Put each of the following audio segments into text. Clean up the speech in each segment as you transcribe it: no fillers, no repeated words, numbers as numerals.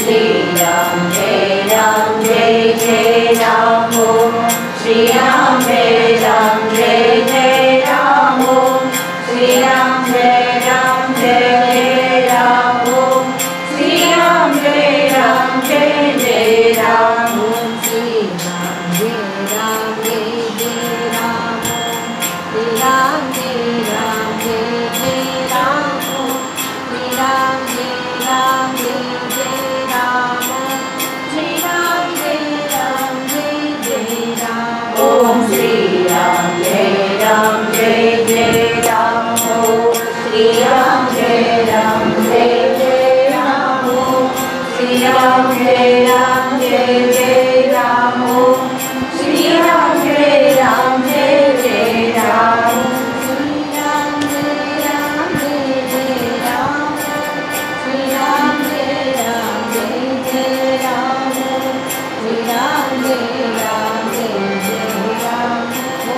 Shri Ram Jai Jai Ram. Om Shri Ram Jai Jai Ram. Om Shri Ram Jai Jai Ram. Om Shri Ram Jai Jai Ram. Om Shri Ram Jai Jai Ram. Shri Ram Jai Jai Ram. Shri Ram Jai Jai Ram. Shri Ram Jai Jai Ram. Om Shri Ram Jai Jai Ram. Om Shri Ram Jai Jai Ram. Om Shri Ram Jai Jai Ram. Om Shri Ram Jai Jai Ram. Shri Ram Jai Jai Ram. Shri Ram Jai Jai Ram. Shri Ram Jai Jai Ram.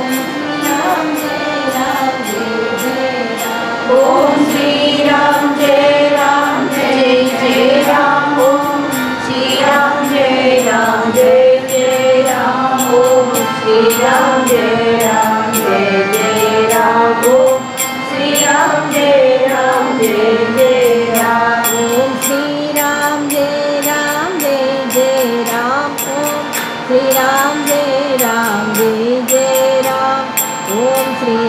Om Shri Ram Jai Jai Ram. Om Shri Ram Jai Jai Ram. Om Shri Ram Jai Jai Ram. Om Shri Ram Jai Jai Ram. Om Shri Ram Jai Jai Ram. Om Shri Ram Jai Jai Ram. Om Shri